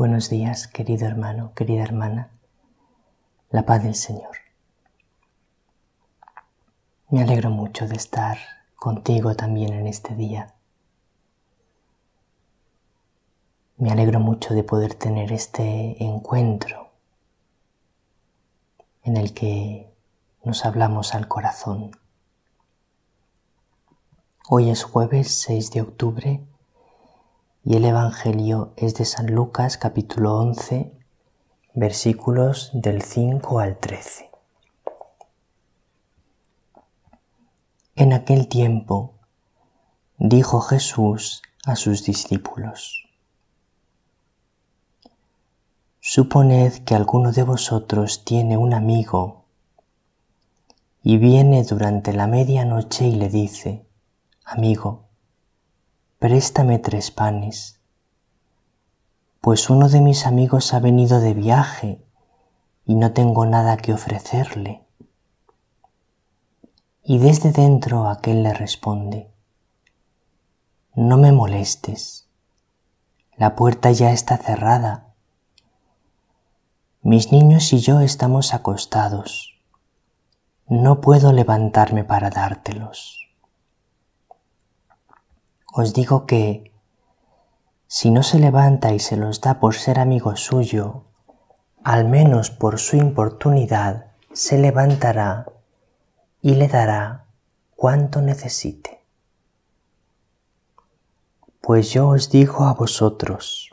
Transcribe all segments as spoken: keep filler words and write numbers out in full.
Buenos días, querido hermano, querida hermana, la paz del Señor. Me alegro mucho de estar contigo también en este día. Me alegro mucho de poder tener este encuentro en el que nos hablamos al corazón. Hoy es jueves seis de octubre y el Evangelio es de San Lucas capítulo once, versículos del cinco al trece. En aquel tiempo dijo Jesús a sus discípulos: Suponed que alguno de vosotros tiene un amigo y viene durante la medianoche y le dice: Amigo, préstame tres panes, pues uno de mis amigos ha venido de viaje y no tengo nada que ofrecerle. Y desde dentro aquel le responde: No me molestes, la puerta ya está cerrada. Mis niños y yo estamos acostados, no puedo levantarme para dártelos. Os digo que, si no se levanta y se los da por ser amigo suyo, al menos por su importunidad se levantará y le dará cuanto necesite. Pues yo os digo a vosotros: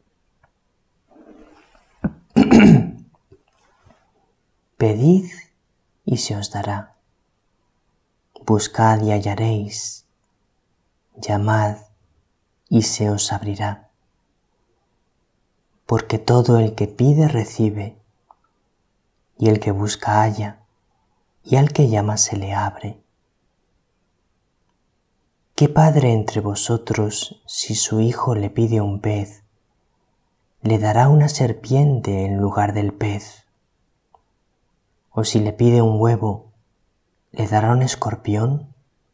pedid y se os dará, buscad y hallaréis, llamad y se os abrirá. Porque todo el que pide recibe, y el que busca halla, y al que llama se le abre. ¿Qué padre entre vosotros, si su hijo le pide un pez, le dará una serpiente en lugar del pez? ¿O si le pide un huevo, le dará un escorpión?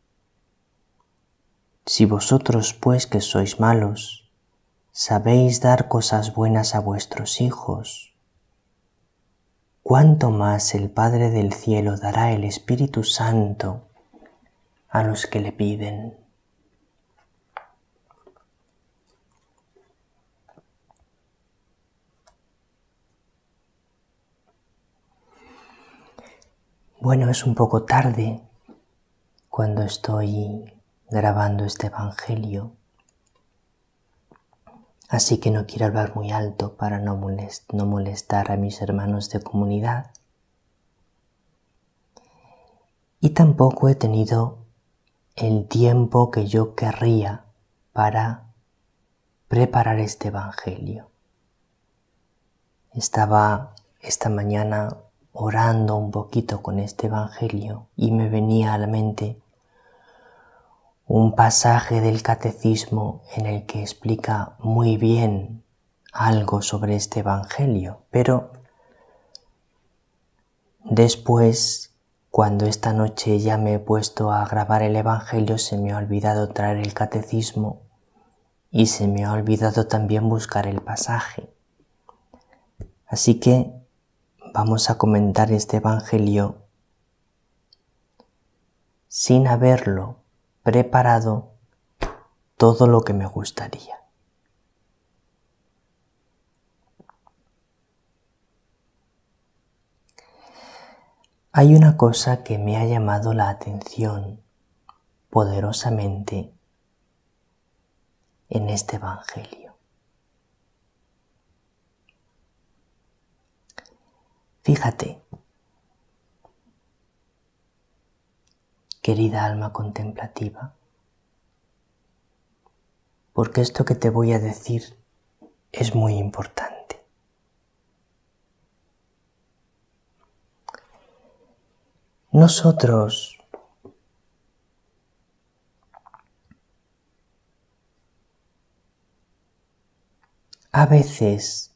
Si vosotros, pues, que sois malos, sabéis dar cosas buenas a vuestros hijos, ¿cuánto más el Padre del cielo dará el Espíritu Santo a los que le piden? Bueno, es un poco tarde cuando estoy grabando este Evangelio, así que no quiero hablar muy alto para no, molest- no molestar a mis hermanos de comunidad. Y tampoco he tenido el tiempo que yo querría para preparar este Evangelio. Estaba esta mañana orando un poquito con este Evangelio y me venía a la mente un pasaje del Catecismo en el que explica muy bien algo sobre este Evangelio, pero después, cuando esta noche ya me he puesto a grabar el Evangelio, se me ha olvidado traer el Catecismo y se me ha olvidado también buscar el pasaje. Así que vamos a comentar este Evangelio sin haberlo preparado todo lo que me gustaría. Hay una cosa que me ha llamado la atención poderosamente en este Evangelio. Fíjate, querida alma contemplativa, porque esto que te voy a decir es muy importante. Nosotros a veces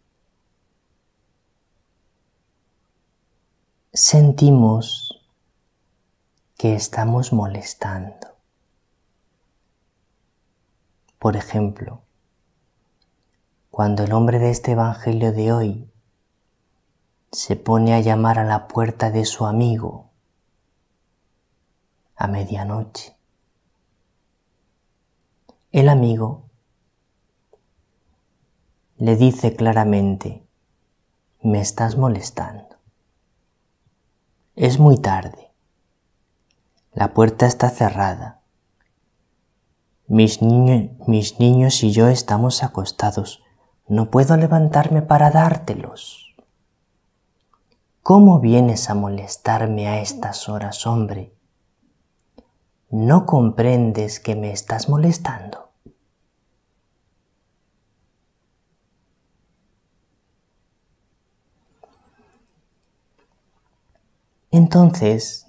sentimos que estamos molestando. Por ejemplo, cuando el hombre de este evangelio de hoy se pone a llamar a la puerta de su amigo a medianoche. El amigo le dice claramente: me estás molestando. Es muy tarde. La puerta está cerrada. Mis, niño, mis niños y yo estamos acostados. No puedo levantarme para dártelos. ¿Cómo vienes a molestarme a estas horas, hombre? ¿No comprendes que me estás molestando? Entonces,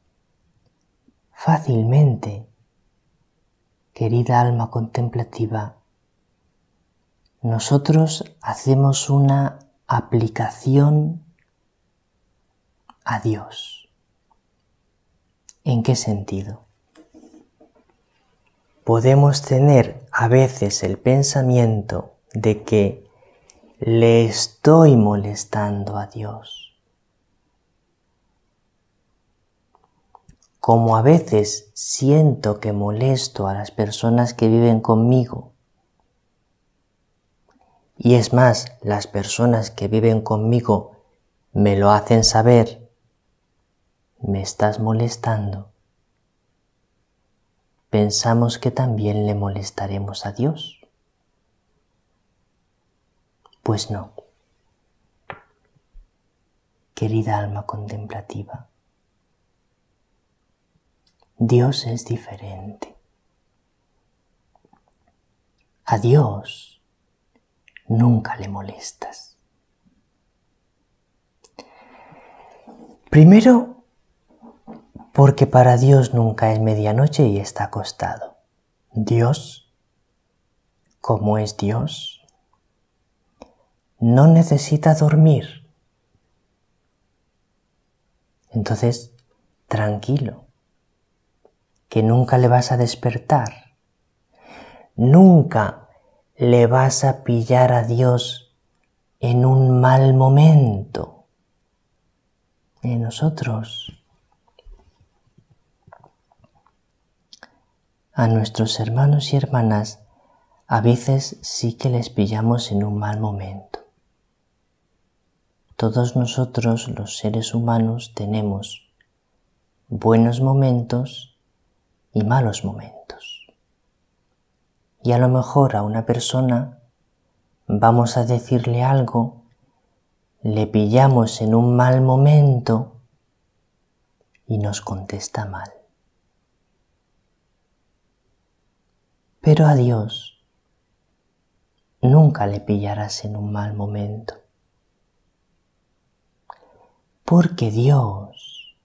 fácilmente, querida alma contemplativa, nosotros hacemos una aplicación a Dios. ¿En qué sentido? Podemos tener a veces el pensamiento de que le estoy molestando a Dios. Como a veces siento que molesto a las personas que viven conmigo, y es más, las personas que viven conmigo me lo hacen saber, me estás molestando, pensamos que también le molestaremos a Dios. Pues no, querida alma contemplativa, Dios es diferente. A Dios nunca le molestas. Primero, porque para Dios nunca es medianoche y está acostado. Dios, como es Dios, no necesita dormir. Entonces, tranquilo, que nunca le vas a despertar. Nunca le vas a pillar a Dios en un mal momento. Y nosotros, a nuestros hermanos y hermanas, a veces sí que les pillamos en un mal momento. Todos nosotros, los seres humanos, tenemos buenos momentos y malos momentos. Y a lo mejor a una persona vamos a decirle algo, le pillamos en un mal momento y nos contesta mal. Pero a Dios nunca le pillarás en un mal momento, porque Dios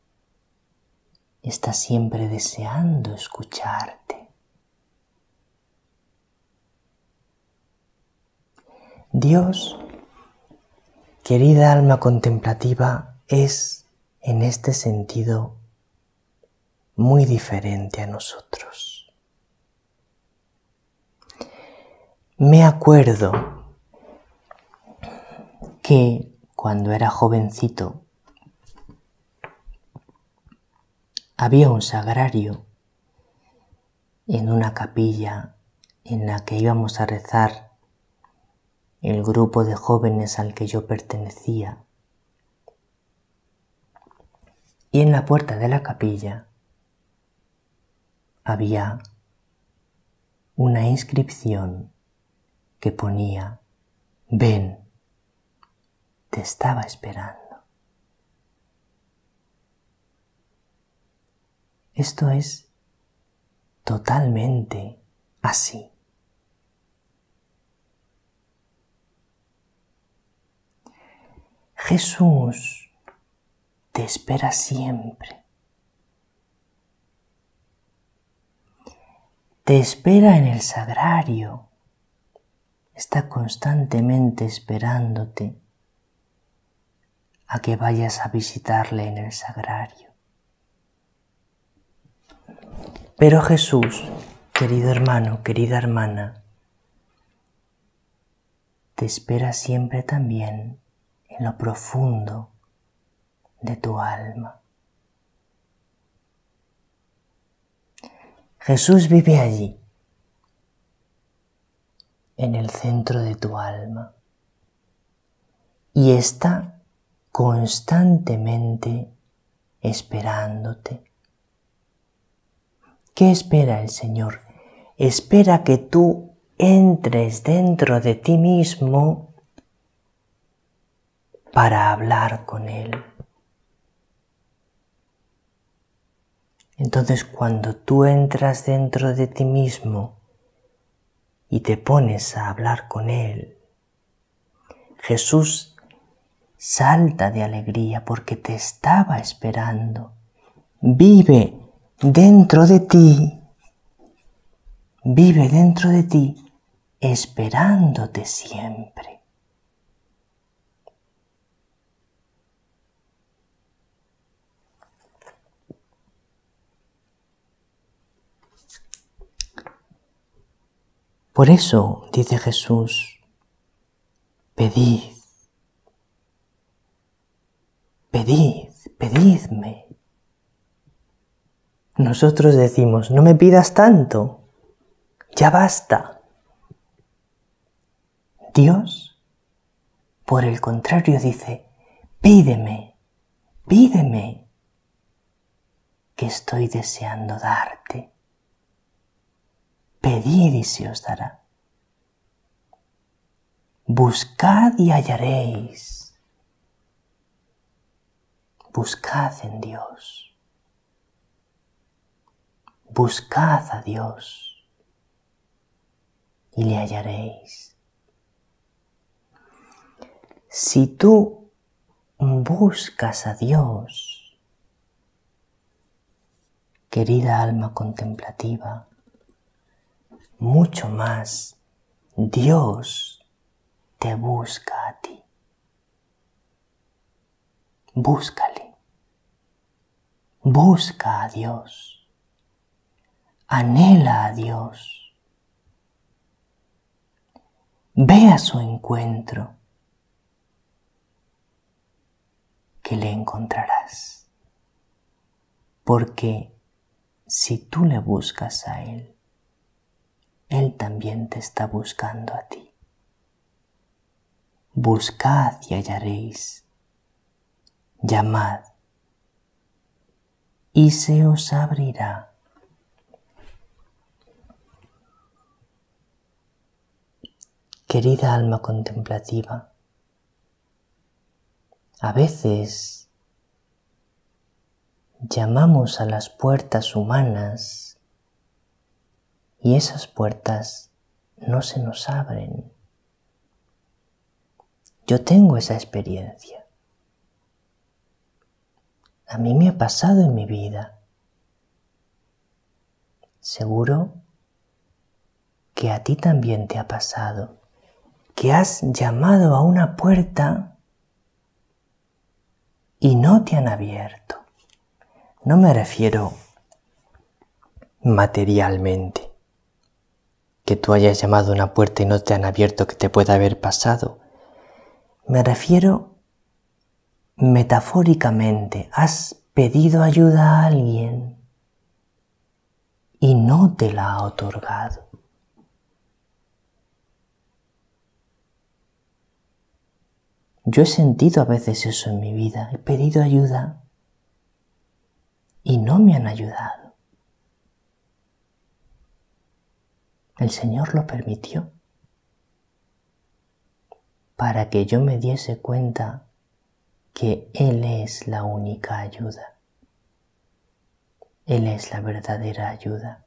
está siempre deseando escucharte. Dios, querida alma contemplativa, es en este sentido muy diferente a nosotros. Me acuerdo que cuando era jovencito había un sagrario en una capilla en la que íbamos a rezar el grupo de jóvenes al que yo pertenecía. Y en la puerta de la capilla había una inscripción que ponía: ven, te estaba esperando. Esto es totalmente así. Jesús te espera siempre. Te espera en el sagrario. Está constantemente esperándote a que vayas a visitarle en el sagrario. Pero Jesús, querido hermano, querida hermana, te espera siempre también en lo profundo de tu alma. Jesús vive allí, en el centro de tu alma, y está constantemente esperándote. ¿Qué espera el Señor? Espera que tú entres dentro de ti mismo para hablar con Él. Entonces, cuando tú entras dentro de ti mismo y te pones a hablar con Él, Jesús salta de alegría porque te estaba esperando. Vive dentro de ti, vive dentro de ti, esperándote siempre. Por eso, dice Jesús, pedid, pedid, pedidme. Nosotros decimos, no me pidas tanto, ya basta. Dios, por el contrario, dice, pídeme, pídeme, que estoy deseando darte. Pedid y se os dará. Buscad y hallaréis. Buscad en Dios. Buscad a Dios y le hallaréis. Si tú buscas a Dios, querida alma contemplativa, mucho más Dios te busca a ti. Búscale. Busca a Dios. Anhela a Dios. Ve a su encuentro, que le encontrarás. Porque si tú le buscas a Él, Él también te está buscando a ti. Buscad y hallaréis. Llamad y se os abrirá. Querida alma contemplativa, a veces llamamos a las puertas humanas y esas puertas no se nos abren. Yo tengo esa experiencia. A mí me ha pasado en mi vida. Seguro que a ti también te ha pasado, que has llamado a una puerta y no te han abierto. No me refiero materialmente, que tú hayas llamado a una puerta y no te han abierto, que te pueda haber pasado. Me refiero metafóricamente, has pedido ayuda a alguien y no te la ha otorgado. Yo he sentido a veces eso en mi vida, he pedido ayuda y no me han ayudado. El Señor lo permitió para que yo me diese cuenta que Él es la única ayuda. Él es la verdadera ayuda.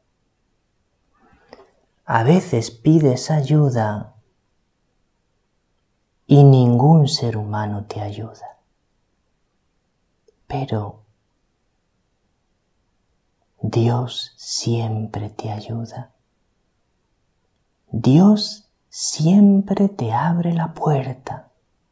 A veces pides ayuda y ningún ser humano te ayuda. Pero Dios siempre te ayuda. Dios siempre te abre la puerta.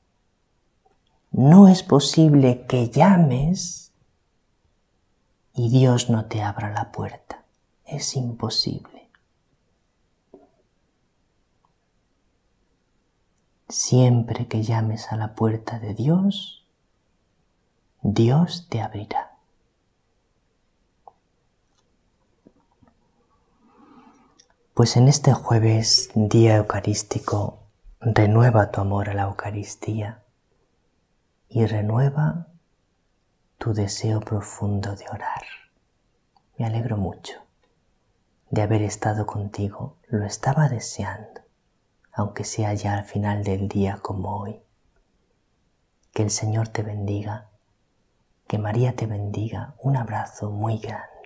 No es posible que llames y Dios no te abra la puerta. Es imposible. Siempre que llames a la puerta de Dios, Dios te abrirá. Pues en este jueves, día eucarístico, renueva tu amor a la Eucaristía y renueva tu deseo profundo de orar. Me alegro mucho de haber estado contigo, lo estaba deseando, aunque sea ya al final del día como hoy. Que el Señor te bendiga, que María te bendiga, un abrazo muy grande.